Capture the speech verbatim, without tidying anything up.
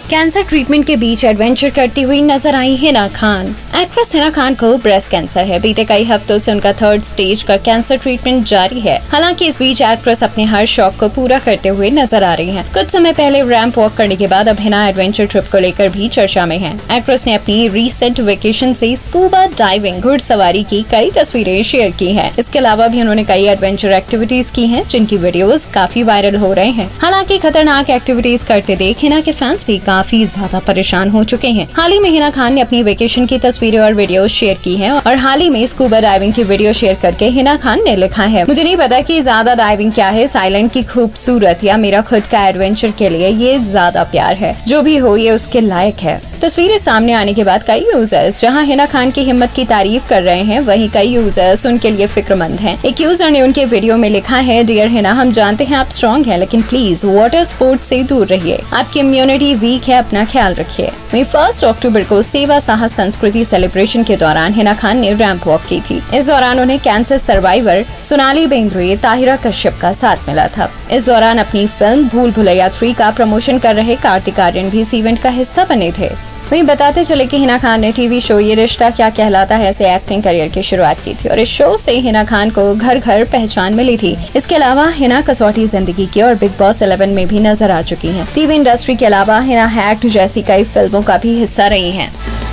Cancer treatment के बीच adventure करती हुई नजर आई हिना खान। एक्ट्रेस हिना खान को ब्रेस्ट कैंसर है। बीते कई हफ्तों से उनका थर्ड स्टेज का कैंसर ट्रीटमेंट जारी है। हालांकि इस बीच एक्ट्रेस अपने हर शौक को पूरा करते हुए नजर आ रही हैं। कुछ समय पहले रैंप वॉक करने के बाद अब हिना एडवेंचर ट्रिप को लेकर भी चर्चा में हैं। एक्ट्रेस ने अपनी रीसेंट वेकेशन से स्कूबा डाइविंग, घुड़सवारी की कई तस्वीरें शेयर की हैं। इसके अलावा भी उन्होंने कई एडवेंचर एक्टिविटीज की हैं, जिनकी वीडियोस काफी वायरल हो रहे हैं। हालांकि खतरनाक एक्टिविटीज करते देख हिना के फैंस भी काफी ज्यादा परेशान हो चुके हैं। हाल ही में हिना खान ने अपनी वेकेशन की तस्वीरें और वीडियो शेयर की हैं और हाल ही में स्कूबा डाइविंग की वीडियो शेयर करके हिना खान ने लिखा है, मुझे नहीं पता कि ज्यादा डाइविंग क्या है, साइलेंट की खूबसूरत या मेरा खुद का एडवेंचर के लिए ये ज्यादा प्यार है। जो भी हो ये उसके लायक है। तस्वीरें सामने आने के बाद कई यूजर्स जहां हिना खान की हिम्मत की तारीफ कर रहे हैं, वहीं कई यूजर्स उनके लिए फिक्रमंद हैं। एक यूजर ने उनके वीडियो में लिखा है, डियर हिना, हम जानते हैं आप स्ट्रॉन्ग हैं, लेकिन प्लीज वाटर स्पोर्ट्स से दूर रहिए। आपकी इम्यूनिटी वीक है, अपना ख्याल रखिए। वहीं फर्स्ट अक्टूबर को सेवा साहस संस्कृति सेलिब्रेशन के दौरान हिना खान ने रैंप वॉक की थी। इस दौरान उन्हें कैंसर सर्वाइवर सोनाली बेंद्रे, ताहिरा कश्यप का साथ मिला था। इस दौरान अपनी फिल्म भूल भुलैया थ्री का प्रमोशन कर रहे कार्तिक आर्यन भी इस इवेंट का हिस्सा बने थे। वहीं बताते चले कि हिना खान ने टीवी शो ये रिश्ता क्या कहलाता है से एक्टिंग करियर की शुरुआत की थी और इस शो से हिना खान को घर घर पहचान मिली थी। इसके अलावा हिना कसौटी जिंदगी की और बिग बॉस इलेवन में भी नजर आ चुकी हैं। टीवी इंडस्ट्री के अलावा हिना हैक्ड जैसी कई फिल्मों का भी हिस्सा रही हैं।